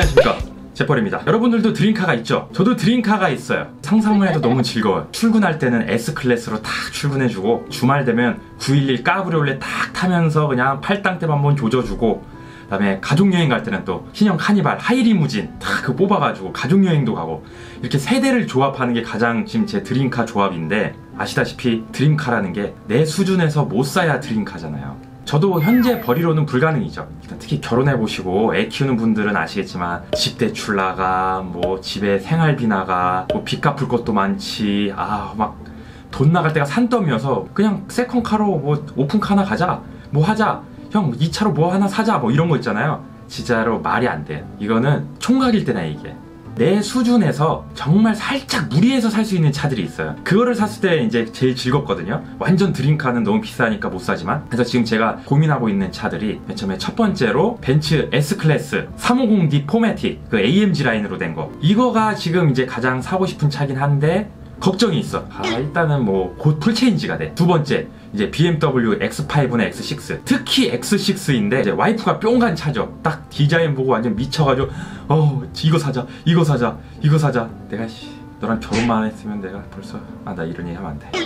안녕하십니까, 제펄입니다. 여러분들도 드림카가 있죠? 저도 드림카가 있어요. 상상만 해도 너무 즐거워요. 출근할 때는 S클래스로 딱 출근해주고, 주말 되면 911 까브리올레 딱 타면서 그냥 팔당댐 한번 조져주고, 그 다음에 가족여행 갈 때는 또 신형 카니발 하이리무진 딱 그거 뽑아가지고 가족여행도 가고, 이렇게 세 대를 조합하는 게 가장 지금 제 드림카 조합인데, 아시다시피 드림카라는 게 내 수준에서 못 사야 드림카잖아요. 저도 현재 벌이로는 불가능이죠. 특히 결혼해보시고 애 키우는 분들은 아시겠지만, 집 대출 나가, 뭐 집에 생활비 나가, 뭐 빚 갚을 것도 많지, 막 돈 나갈 때가 산더미여서 그냥 세컨카로 뭐 오픈카나 가자, 뭐 하자, 형 2차로 뭐 하나 사자, 뭐 이런 거 있잖아요. 진짜로 말이 안 돼. 이거는 총각일 때나 이게. 내 수준에서 정말 살짝 무리해서 살 수 있는 차들이 있어요. 그거를 샀을 때 이제 제일 즐겁거든요. 완전 드림카는 너무 비싸니까 못 사지만. 그래서 지금 제가 고민하고 있는 차들이, 맨 처음에 첫 번째로 벤츠 S클래스 350D 포매틱, 그 AMG 라인으로 된 거. 이거가 지금 이제 가장 사고 싶은 차긴 한데 걱정이 있어. 일단은 뭐 곧 풀체인지가 돼. 두 번째, 이제 BMW X5나 X6, 특히 X6인데 이제 와이프가 뿅 간 차죠. 딱 디자인 보고 완전 미쳐가지고 이거 사자, 이거 사자, 이거 사자. 내가 너랑 결혼만 했으면 내가 벌써 나 이런 얘기 하면 안 돼.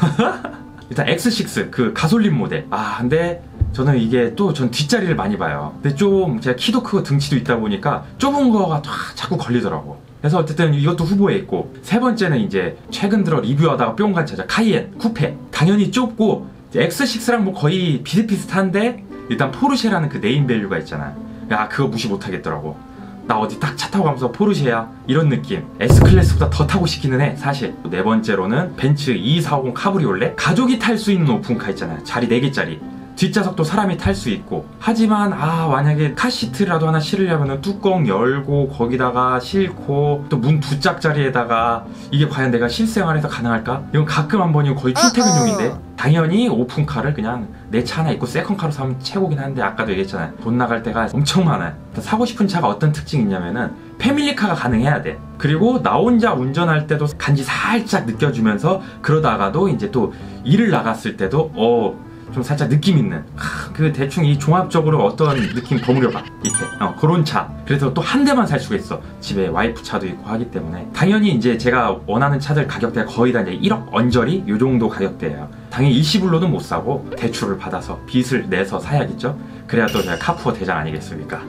일단 X6 그 가솔린 모델. 근데 저는 이게 또 전 뒷자리를 많이 봐요. 근데 좀 제가 키도 크고 등치도 있다 보니까 좁은 거가 자꾸 걸리더라고. 그래서 어쨌든 이것도 후보에 있고, 세 번째는 이제 최근 들어 리뷰하다가 뿅 간 차죠. 카이엔 쿠페. 당연히 좁고 X6랑 뭐 거의 비슷비슷한데, 일단 포르쉐라는 그 네임밸류가 있잖아. 그거 무시 못하겠더라고. 나 어디 딱 차 타고 가면서 포르쉐야, 이런 느낌. S클래스보다 더 타고 싶기는 해, 사실. 네 번째로는 벤츠 2240 카브리올레. 가족이 탈 수 있는 오픈카 있잖아요. 자리 4개짜리. 뒷좌석도 사람이 탈 수 있고. 하지만 만약에 카시트라도 하나 실으려면 뚜껑 열고 거기다가 싣고 또 문 두 짝짜리에다가, 이게 과연 내가 실생활에서 가능할까? 이건 가끔 한 번이고 거의 출퇴근용인데, 당연히 오픈카를 그냥 내 차 하나 있고 세컨카로 사면 최고긴 한데, 아까도 얘기했잖아요. 돈 나갈 때가 엄청 많아요. 사고 싶은 차가 어떤 특징이 있냐면은 패밀리카가 가능해야 돼. 그리고 나 혼자 운전할 때도 간지 살짝 느껴주면서, 그러다가도 이제 또 일을 나갔을 때도 좀 살짝 느낌 있는, 그 대충 이 종합적으로 어떤 느낌 버무려봐, 이렇게 그런 차. 그래서 또 한 대만 살 수가 있어. 집에 와이프 차도 있고 하기 때문에. 당연히 이제 제가 원하는 차들 가격대가 거의 다 이제 1억 언저리 요 정도 가격대예요. 당연히 일시불로는 못 사고 대출을 받아서 빚을 내서 사야겠죠. 그래야 또 제가 카푸어 대장 아니겠습니까?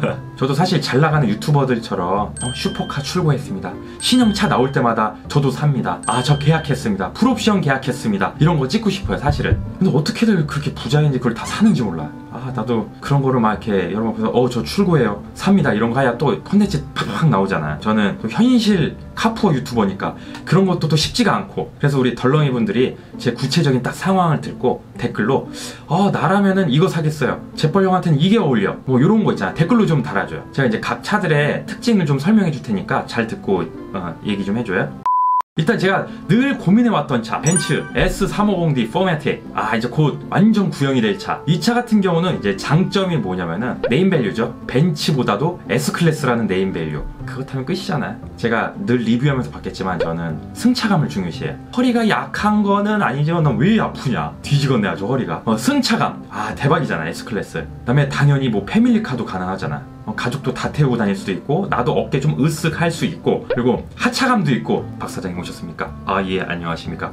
저도 사실 잘 나가는 유튜버들처럼 슈퍼카 출고했습니다, 신형차 나올 때마다 저도 삽니다, 저 계약했습니다, 풀옵션 계약했습니다, 이런 거 찍고 싶어요 사실은. 근데 어떻게들 그렇게 부자인지 그걸 다 사는지 몰라. 나도 그런 거를 막 이렇게 여러 번 보면서 저 출고해요, 삽니다, 이런 거 해야 또 컨텐츠 팍팍 나오잖아요. 저는 또 현실 카푸어 유튜버니까 그런 것도 또 쉽지가 않고. 그래서 우리 덜렁이 분들이 제 구체적인 딱 상황을 듣고 댓글로 나라면은 이거 사겠어요, 제뻘 형한테는 이게 어울려, 뭐 요런 거 있잖아, 댓글로 좀 달아줘요. 제가 이제 각 차들의 특징을 좀 설명해 줄 테니까 잘 듣고 얘기 좀 해줘요. 일단 제가 늘 고민해왔던 차, 벤츠 S350D 포매틱. 이제 곧 완전 구형이 될 차. 이 차 같은 경우는 이제 장점이 뭐냐면은 네임밸류죠. 벤츠보다도 S클래스라는 네임밸류. 그거 타면 끝이잖아요. 제가 늘 리뷰하면서 봤겠지만 저는 승차감을 중요시해요. 허리가 약한 거는 아니지만 난 왜 아프냐, 뒤지겠네 아주 허리가. 승차감 대박이잖아 S클래스. 그 다음에 당연히 뭐 패밀리카도 가능하잖아. 가족도 다 태우고 다닐 수도 있고, 나도 어깨 좀 으쓱할 수 있고, 그리고 하차감도 있고. 박 사장님 오셨습니까? 예, 안녕하십니까.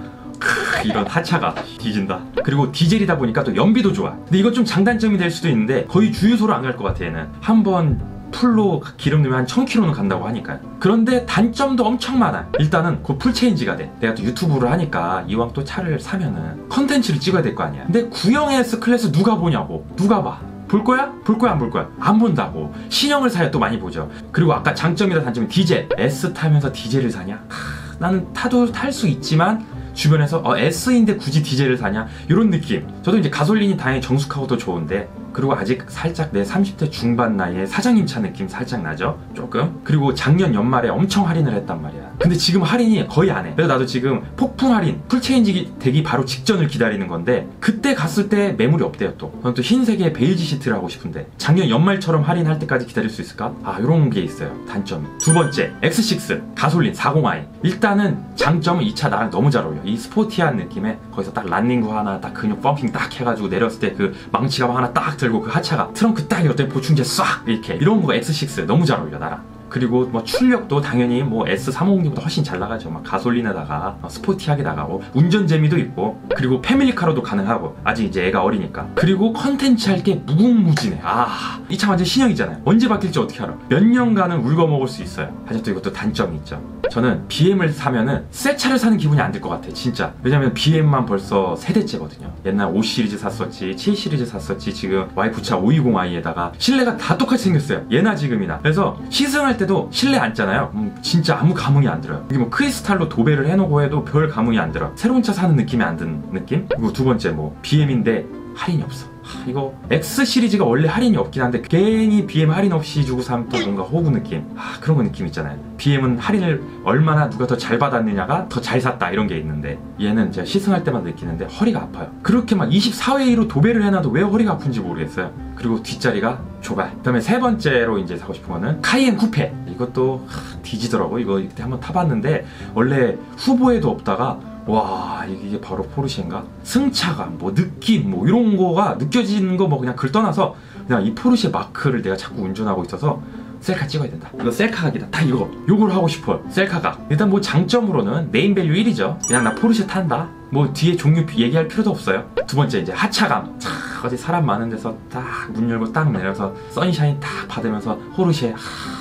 이런 하차가 뒤진다. 그리고 디젤이다 보니까 또 연비도 좋아. 근데 이거 좀 장단점이 될 수도 있는데, 거의 주유소로 안 갈 것 같아 얘는. 한번 풀로 기름 넣으면 한 1000km는 간다고 하니까요. 그런데 단점도 엄청 많아. 일단은 곧 풀체인지가 돼. 내가 또 유튜브를 하니까 이왕 또 차를 사면은 컨텐츠를 찍어야 될 거 아니야. 근데 구형 S클래스 누가 보냐고. 누가 봐. 볼 거야? 볼 거야 안 볼 거야? 안 본다고. 신형을 사야 또 많이 보죠. 그리고 아까 장점이다 단점이 디젤. S 타면서 디젤을 사냐? 나는 타도 탈 수 있지만 주변에서 S인데 굳이 디젤을 사냐? 이런 느낌. 저도 이제 가솔린이 당연히 정숙하고 더 좋은데, 그리고 아직 살짝 내 30대 중반 나이에 사장님 차 느낌 살짝 나죠? 조금. 그리고 작년 연말에 엄청 할인을 했단 말이야. 근데 지금 할인이 거의 안 해. 그래서 나도 지금 폭풍 할인, 풀체인지 되기 바로 직전을 기다리는 건데, 그때 갔을 때 매물이 없대요 또. 저는 또 흰색의 베이지 시트를 하고 싶은데 작년 연말처럼 할인할 때까지 기다릴 수 있을까? 요런 게 있어요, 단점이. 두 번째, X6 가솔린 40i. 일단은 장점은 이 차 나랑 너무 잘 어울려. 이 스포티한 느낌에 거기서 딱 란닝구 하나, 딱 근육 펌핑 딱 해가지고 내렸을 때 그 망치 가방 하나 딱 들고 그 하차가 트렁크 딱 열었더니 보충제 싹 이렇게 이런 거가 X6 너무 잘 어울려 나랑. 그리고 뭐 출력도 당연히 뭐 S350보다 훨씬 잘 나가죠. 막 가솔린에다가 스포티하게 나가고 운전 재미도 있고, 그리고 패밀리카로도 가능하고, 아직 이제 애가 어리니까. 그리고 컨텐츠 할 게 무궁무진해. 이 차 완전 신형이잖아요. 언제 바뀔지 어떻게 알아? 몇 년간은 울고 먹을 수 있어요. 하지만 또 이것도 단점이 있죠. 저는 BM을 사면은 새 차를 사는 기분이 안 들 것 같아 진짜. 왜냐면 BM만 벌써 세대째거든요. 옛날 5 시리즈 샀었지, 7 시리즈 샀었지, 지금 와이프 차 520i에다가 실내가 다 똑같이 생겼어요. 예나 지금이나. 그래서 시승할 때도 실내 앉잖아요. 진짜 아무 감흥이 안 들어요. 여기 뭐 크리스탈로 도배를 해놓고 해도 별 감흥이 안 들어. 새로운 차 사는 느낌이 안 드는 느낌? 그리고 두 번째, 뭐 BM인데 할인이 없어. 이거 X 시리즈가 원래 할인이 없긴 한데 괜히 BM 할인 없이 주고 사면 또 뭔가 호구 느낌, 그런 거 느낌 있잖아요. BM은 할인을 얼마나 누가 더 잘 받았느냐가 더 잘 샀다 이런 게 있는데, 얘는 제가 시승할 때만 느끼는데 허리가 아파요. 그렇게 막 24회로 도배를 해놔도 왜 허리가 아픈지 모르겠어요. 그리고 뒷자리가 좁아요. 그 다음에 세 번째로 이제 사고 싶은 거는 카이엔 쿠페. 이것도 뒤지더라고. 이거 그때 한번 타봤는데 원래 후보에도 없다가 와, 이게 바로 포르쉐인가? 승차감, 뭐 느낌, 뭐 이런 거가 느껴지는 거 뭐 그냥 글 떠나서 그냥 이 포르쉐 마크를 내가 자꾸 운전하고 있어서 셀카 찍어야 된다. 이거 셀카 각이다. 다 요걸 하고 싶어요. 셀카 각. 일단 뭐 장점으로는 네임 밸류 1이죠. 그냥 나 포르쉐 탄다. 뭐 뒤에 종류 얘기할 필요도 없어요. 두 번째 이제 하차감. 어디 사람 많은 데서 딱 문 열고 딱 내려서 선샤인 딱 받으면서 포르쉐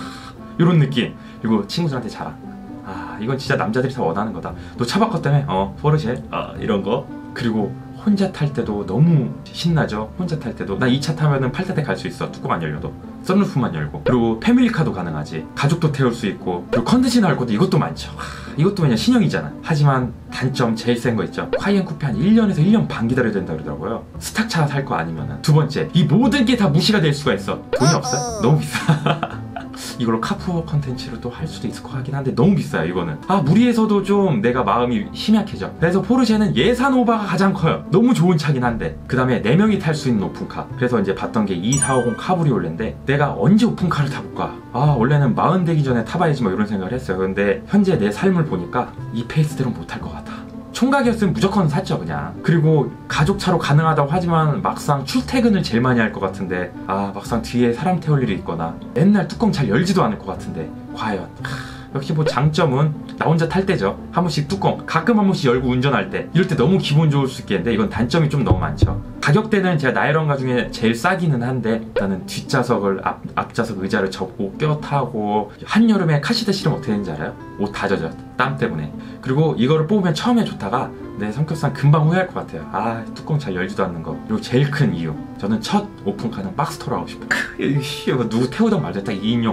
이런 느낌. 그리고 친구들한테 자랑. 이건 진짜 남자들이 다 원하는 거다. 너 차 바꿨다며? 포르쉐? 이런 거. 그리고 혼자 탈 때도 너무 신나죠. 혼자 탈 때도 나 이 차 타면은 팔다대 갈 수 있어. 뚜껑 안 열려도. 썬루프만 열고. 그리고 패밀리카도 가능하지. 가족도 태울 수 있고. 그리고 컨디션 할 것도 이것도 많죠. 이것도 그냥 신형이잖아. 하지만 단점 제일 센 거 있죠. 카이엔 쿠페 한 1년에서 1년 반 기다려야 된다 그러더라고요. 스탁차 살 거 아니면은. 두 번째, 이 모든 게 다 무시가 될 수가 있어. 돈이 없어요. 너무 비싸. 이걸로 카푸어 컨텐츠를 또 할 수도 있을 것 같긴 한데 너무 비싸요 이거는. 무리해서도 좀 내가 마음이 심약해져. 그래서 포르쉐는 예산 오버가 가장 커요. 너무 좋은 차긴 한데. 그 다음에 4명이 탈 수 있는 오픈카. 그래서 이제 봤던 게 2450 카브리올레인데 내가 언제 오픈카를 타볼까? 원래는 40 되기 전에 타봐야지 뭐 이런 생각을 했어요. 근데 현재 내 삶을 보니까 이 페이스대로 못 탈 것 같아. 총각이었으면 무조건 샀죠 그냥. 그리고 가족차로 가능하다고 하지만 막상 출퇴근을 제일 많이 할 것 같은데 막상 뒤에 사람 태울 일이 있거나 맨날 뚜껑 잘 열지도 않을 것 같은데 과연. 역시 뭐 장점은 나 혼자 탈 때죠. 한 번씩 뚜껑 가끔 한 번씩 열고 운전할 때 이럴 때 너무 기분 좋을 수 있겠는데 이건 단점이 좀 너무 많죠. 가격대는 제가 나이런가 중에 제일 싸기는 한데 나는 뒷좌석을 앞좌석 의자를 접고 껴 타고 한여름에 카시트 실으면 어떻게 되는지 알아요? 옷 다 젖어 땀 때문에. 그리고 이거를 뽑으면 처음에 좋다가 내 성격상 금방 후회할 것 같아요. 뚜껑 잘 열지도 않는 거. 그리고 제일 큰 이유, 저는 첫 오픈카는 박스토로 하고 싶어요. 이거 누구 태우던 말도 딱 2인용.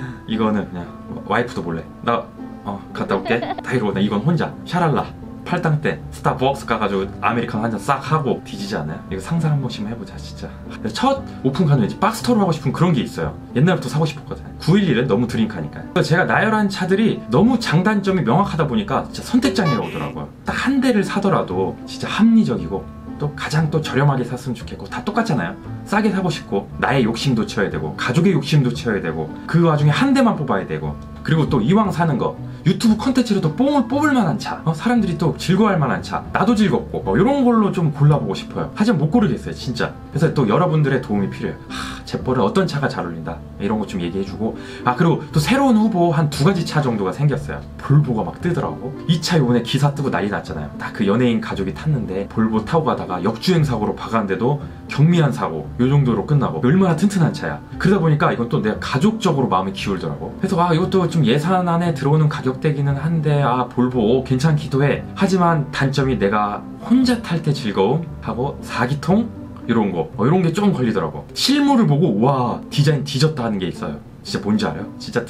이거는 그냥 와이프도 몰래 나 갔다 올게 다 이러고 나 이건 혼자 샤랄라 팔당 때 스타벅스 가가지고 아메리카노 한 잔 싹 하고 뒤지지 않아요? 이거 상상 한 번씩만 해보자 진짜. 첫 오픈카는 왠지 박스토로 하고 싶은 그런 게 있어요. 옛날부터 사고 싶었거든. 911은 너무 드림카니까. 제가 나열한 차들이 너무 장단점이 명확하다 보니까 진짜 선택장애가 오더라고요. 딱 한 대를 사더라도 진짜 합리적이고 또 가장 또 저렴하게 샀으면 좋겠고, 다 똑같잖아요. 싸게 사고 싶고 나의 욕심도 채워야 되고 가족의 욕심도 채워야 되고 그 와중에 한 대만 뽑아야 되고, 그리고 또 이왕 사는 거 유튜브 컨텐츠로도 뽕을 뽑을 만한 차, 사람들이 또 즐거워할 만한 차, 나도 즐겁고 이런 걸로 좀 골라보고 싶어요. 하지만 못 고르겠어요 진짜. 그래서 또 여러분들의 도움이 필요해요. 잿벌은 어떤 차가 잘 어울린다 이런 거 좀 얘기해주고. 그리고 또 새로운 후보 한 2가지 차 정도가 생겼어요. 볼보가 막 뜨더라고. 이 차 요번에 기사 뜨고 난리 났잖아요. 딱 그 연예인 가족이 탔는데 볼보 타고 가다가 역주행 사고로 박았는데도 경미한 사고 요 정도로 끝나고. 얼마나 튼튼한 차야. 그러다 보니까 이건 또 내가 가족적으로 마음이 기울더라고. 그래서 이것도 좀 예산 안에 들어오는 가격대기는 한데 볼보 괜찮기도 해. 하지만 단점이 내가 혼자 탈 때 즐거움 하고 4기통 이런 거 이런 게 조금 걸리더라고. 실물을 보고 와 디자인 뒤졌다 하는 게 있어요. 진짜 뭔지 알아요? 진짜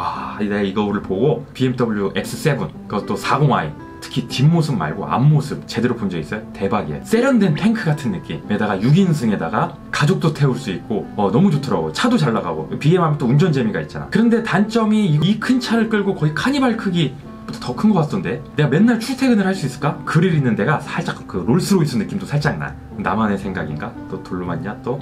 내가 이거를 보고 BMW X7 그것도 40i 특히 뒷모습 말고 앞모습 제대로 본 적 있어요? 대박이에요. 세련된 탱크 같은 느낌에다가 6인승에다가 가족도 태울 수 있고 너무 좋더라고. 차도 잘 나가고 BM 하면 또 운전 재미가 있잖아. 그런데 단점이 이 큰 차를 끌고 거의 카니발 크기 더 큰 거 같던데 내가 맨날 출퇴근을 할 수 있을까? 그릴 있는 데가 살짝 그 롤스로이스 느낌도 살짝 나. 나만의 생각인가? 또 돌로 맞냐 또?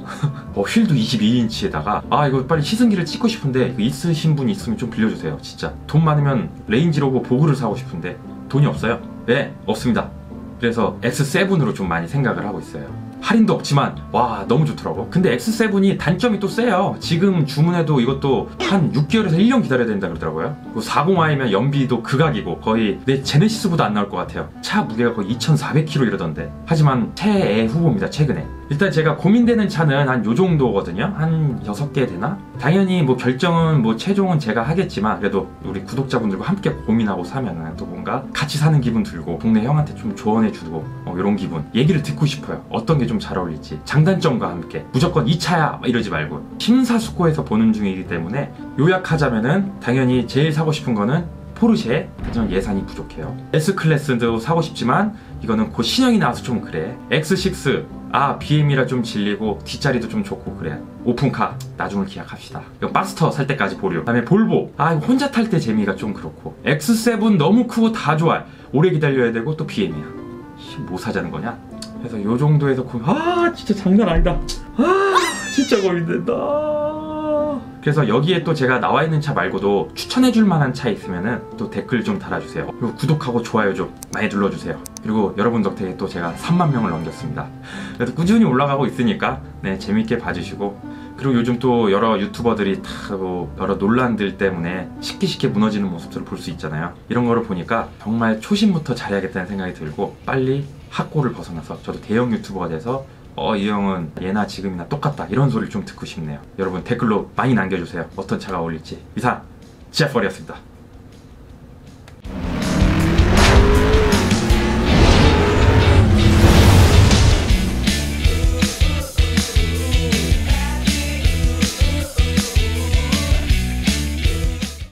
휠도 22인치에다가 이거 빨리 시승기를 찍고 싶은데 있으신 분 있으면 좀 빌려주세요 진짜. 돈 많으면 레인지로버 보그를 사고 싶은데 돈이 없어요. 네 없습니다. 그래서 X7으로 좀 많이 생각을 하고 있어요. 할인도 없지만 와 너무 좋더라고. 근데 X7이 단점이 또 세요. 지금 주문해도 이것도 한 6개월에서 1년 기다려야 된다 그러더라고요. 40i면 연비도 극악이고 거의 내 제네시스보다 안 나올 것 같아요. 차 무게가 거의 2400kg 이러던데. 하지만 최애 후보입니다. 최근에. 일단 제가 고민되는 차는 한 요 정도거든요. 한 6개 되나? 당연히 뭐 결정은 뭐 최종은 제가 하겠지만 그래도 우리 구독자분들과 함께 고민하고 사면은 또 뭔가 같이 사는 기분 들고 동네 형한테 좀 조언해주고 이런 기분 얘기를 듣고 싶어요. 어떤 게 좀 잘 어울릴지 장단점과 함께 무조건 이 차야 이러지 말고 심사숙고해서 보는 중이기 때문에 요약하자면은 당연히 제일 사고 싶은 거는 포르쉐. 하지만 예산이 부족해요. S클래스도 사고 싶지만 이거는 곧 신형이 나와서 좀 그래. X6 BM이라 좀 질리고 뒷자리도 좀 좋고 그래. 오픈카 나중을 기약합시다. 이거 마스터 살 때까지 보류. 그다음에 볼보 이거 혼자 탈 때 재미가 좀 그렇고. X7 너무 크고 다 좋아. 오래 기다려야 되고 또 BM이야. 뭐 사자는 거냐? 그래서 요 정도에서 진짜 장난 아니다. 진짜 고민된다. 그래서 여기에 또 제가 나와 있는 차 말고도 추천해줄 만한 차 있으면은 또 댓글 좀 달아주세요. 그리고 구독하고 좋아요 좀 많이 눌러주세요. 그리고 여러분 덕택에 또 제가 3만 명을 넘겼습니다. 그래도 꾸준히 올라가고 있으니까 재밌게 봐주시고, 그리고 요즘 또 여러 유튜버들이 뭐 여러 논란들 때문에 쉽게 무너지는 모습들을 볼 수 있잖아요. 이런 거를 보니까 정말 초심부터 잘해야겠다는 생각이 들고 빨리 학고를 벗어나서 저도 대형 유튜버가 돼서 이 형은 예나 지금이나 똑같다 이런 소리를 좀 듣고 싶네요. 여러분 댓글로 많이 남겨주세요. 어떤 차가 어울릴지. 이상 지하펄이었습니다.